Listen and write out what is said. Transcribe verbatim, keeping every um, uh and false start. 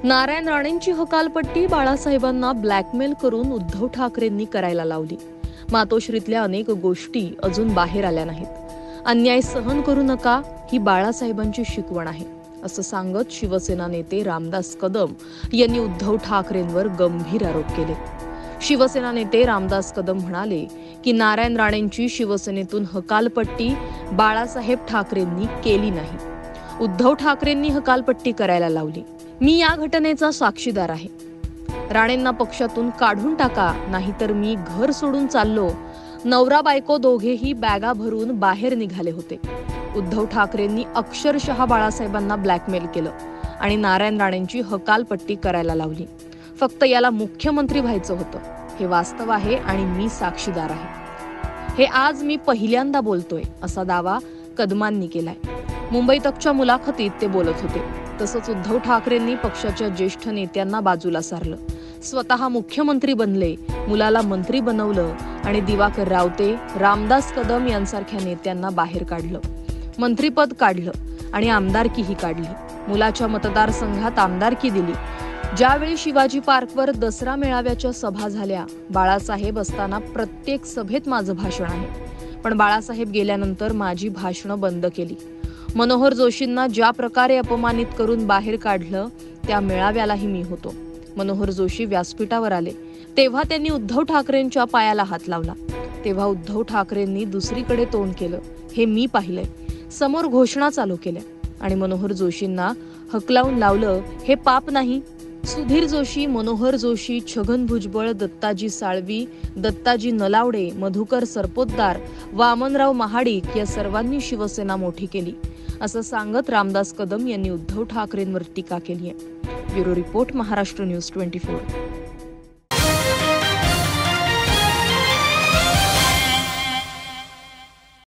नारायण राणेंची हकालपट्टी बाळासाहेबांना ब्लॅकमेल करून उद्धव ठाकरेंनी करायला लावली. मातोश्रीतल्या अनेक गोष्टी अजून बाहेर आल्या नाहीत. अन्याय सहन करू नका ही बाळासाहेबांची शिकवण आहे असं सांगत शिवसेना नेते रामदास कदम यांनी उद्धव ठाकरेंवर गंभीर आरोप केले. शिवसेना नेते रामदास कदम म्हणाले की नारायण राणेंची शिवसेनेतून हकालपट्टी बाळासाहेब ठाकरेंनी केली नाही. उद्धव ठाकरेंनी हकालपट्टी करायला लावली. मी या घटनेचा साक्षीदार आहे. राणेंना पक्षातून काढून टाका, नाहीतर मी घर सोडून चाललो. नवरा बायको दोघेही बॅगा भरून बाहेर निघाले होते. उद्धव ठाकरेंनी अक्षरशः बाळासाहेबांना ब्लॅकमेल केलं आणि नारायण राणेंची हकालपट्टी करायला लावली. फक्त याला मुख्यमंत्री व्हायचं होतं. हे वास्तव आहे आणि मी साक्षीदार आहे. हे आज मी पहिल्यांदा बोलतोय असा दावा कदमांनी केलाय. मुंबई तकच्या मुलाखतीत ते बोलत होते. तसंच उद्धव ठाकरेंनी पक्षाच्या ज्येष्ठ नेत्यांना बाजूला सारलं. स्वतः मुख्यमंत्री बनले, मुलाला मंत्री बनवलं आणि दिवाकर रावते, रामदास कदम यांसारख्या नेत्यांना बाहेर काढलं. मंत्रीपद काढलं आणि आमदारकीही काढली. मुलाच्या मतदारसंघात आमदारकी दिली. ज्यावेळी शिवाजी पार्कवर दसरा मेळाव्याच्या सभा झाल्या, बाळासाहेब असताना प्रत्येक सभेत माझं भाषण आहे. पण बाळासाहेब गेल्यानंतर माझी भाषणं बंद केली. मनोहर जोशींना ज्या प्रकारे अपमानित करून बाहेर काढलं, त्या मेळाव्यालाही मी होतो. मनोहर जोशी व्यासपीठावर आले तेव्हा त्यांनी उद्धव ठाकरेंच्या पायाला हात लावला. तेव्हा उद्धव ठाकरेंनी दुसरीकडे तोंड केलं हे मी पाहिलंय. समोर घोषणा चालू केल्या आणि मनोहर जोशींना हकलावून लावलं हे पाप नाही. सुधीर जोशी, मनोहर जोशी, छगन भुजबळ, दत्ताजी साळवी, दत्ताजी नलावडे, मधुकर सरपोतदार, वामनराव महाडिक या सर्वांनी शिवसेना मोठी केली असं सांगत रामदास कदम यांनी उद्धव ठाकरेंवर टीका केली आहे. ब्युरो रिपोर्ट, महाराष्ट्र न्यूज चोवीस.